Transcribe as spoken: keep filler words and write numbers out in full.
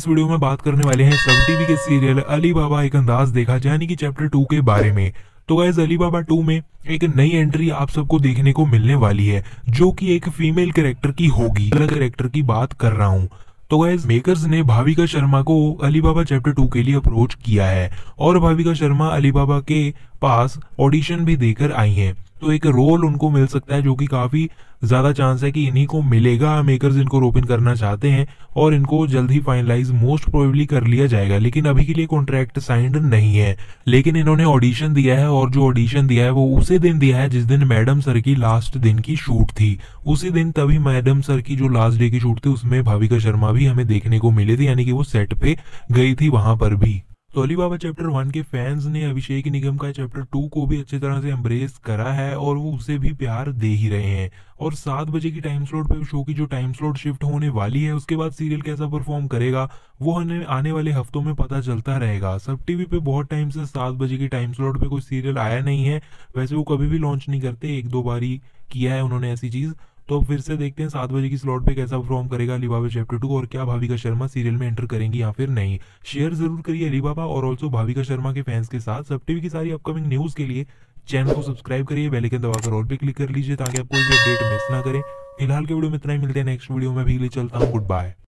इस वीडियो में बात करने वाले हैं सब टीवी के सीरियल अली बाबा एक अंदाज देखा यानी कि चैप्टर टू के बारे में। तो गाइस अली बाबा टू में एक नई एंट्री आप सबको देखने को मिलने वाली है जो कि एक फीमेल कैरेक्टर की होगी। अलग कैरेक्टर की बात कर रहा हूँ। तो गाइस मेकर्स ने भाविका शर्मा को अली बाबा चैप्टर टू के लिए अप्रोच किया है और भाविका शर्मा अली बाबा के पास ऑडिशन भी देकर आई हैं। तो एक रोल उनको मिल सकता है जो कि काफी ज्यादा चांस है कि इन्हीं को मिलेगा। मेकर्स इनको रोप इन करना चाहते हैं और इनको जल्द ही फाइनलाइज मोस्ट प्रोबेबली कर लिया जाएगा, लेकिन अभी के लिए कॉन्ट्रैक्ट साइंड नहीं है। लेकिन इन्होंने ऑडिशन दिया है और जो ऑडिशन दिया है वो उसी दिन दिया है जिस दिन मैडम सर की लास्ट दिन की शूट थी। उसी दिन तभी मैडम सर की जो लास्ट डे की शूट थी उसमें भाविका शर्मा भी हमें देखने को मिली थी, यानी कि वो सेट पे गई थी वहां पर भी। तो अली बाबा चैप्टर वन के फैंस ने अभिषेक निगम का चैप्टर टू को भी अच्छी तरह से एम्ब्रेस करा है और वो उसे भी प्यार दे ही रहे हैं। और सात बजे की टाइम स्लॉट पे शो की जो टाइम स्लॉट शिफ्ट होने वाली है उसके बाद सीरियल कैसा परफॉर्म करेगा वो हमें आने वाले हफ्तों में पता चलता रहेगा। सब टीवी पे बहुत टाइम से सात बजे की टाइम स्लॉट पे कोई सीरियल आया नहीं है। वैसे वो कभी भी लॉन्च नहीं करते, एक दो बार ही किया है उन्होंने ऐसी चीज। तो फिर से देखते हैं सात बजे की स्लॉट पे कैसा परफॉर्म करेगा अली बाबा चैप्टर टू और क्या भाविका शर्मा सीरियल में एंटर करेंगी या फिर नहीं। शेयर जरूर करिए अली बाबा और ऑल्सो भाविका शर्मा के फैंस के साथ। सब टीवी की सारी अपकमिंग न्यूज के लिए चैनल को सब्सक्राइब करिए, बेल आइकन दबाकर ऑल पे क्लिक कर लीजिए ताकि आप कोई भी अपडेट मिस ना करें। फिलहाल के वीडियो में इतना ही, मिलते हैं नेक्स्ट वीडियो में। भी चलता हूँ, गुड बाय।